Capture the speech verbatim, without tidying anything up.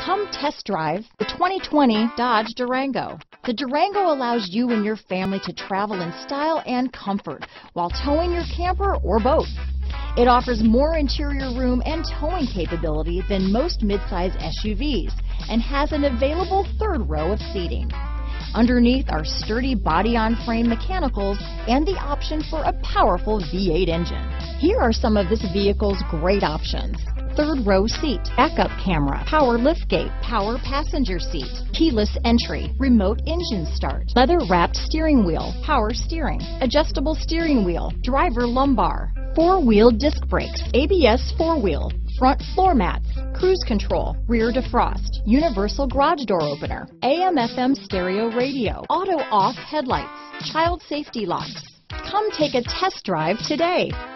Come test drive the twenty twenty Dodge Durango. The Durango allows you and your family to travel in style and comfort while towing your camper or boat. It offers more interior room and towing capability than most midsize S U Vs and has an available third row of seating. Underneath are sturdy body-on-frame mechanicals and the option for a powerful V eight engine. Here are some of this vehicle's great options: third row seat, backup camera, power liftgate, power passenger seat, keyless entry, remote engine start, leather wrapped steering wheel, power steering, adjustable steering wheel, driver lumbar, four-wheel disc brakes, A B S four-wheel, front floor mats, cruise control, rear defrost, universal garage door opener, A M F M stereo radio, auto off headlights, child safety locks. Come take a test drive today.